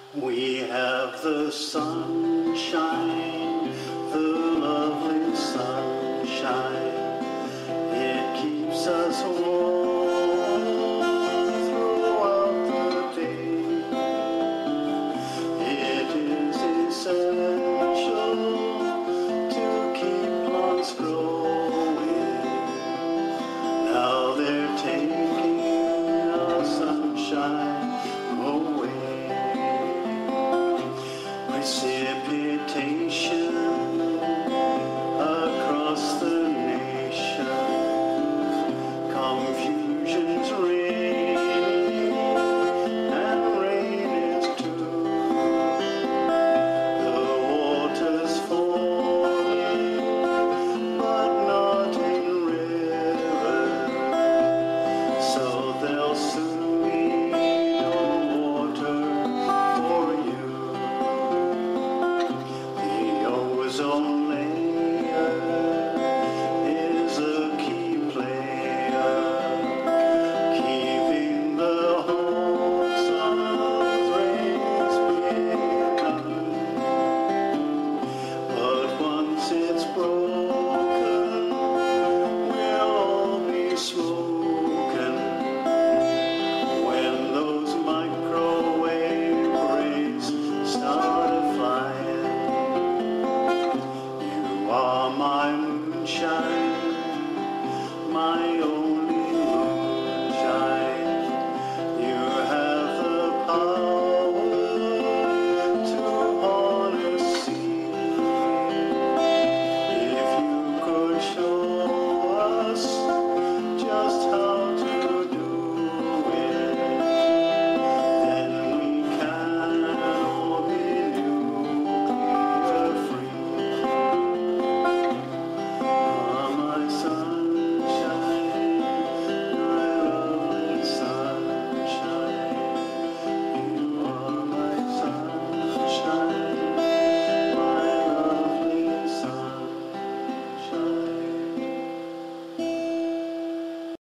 We have the sunshine, the lovely sunshine. It keeps us warm throughout the day. It is essential to keep plants growing. Now they're taking our sunshine away. Precipitation.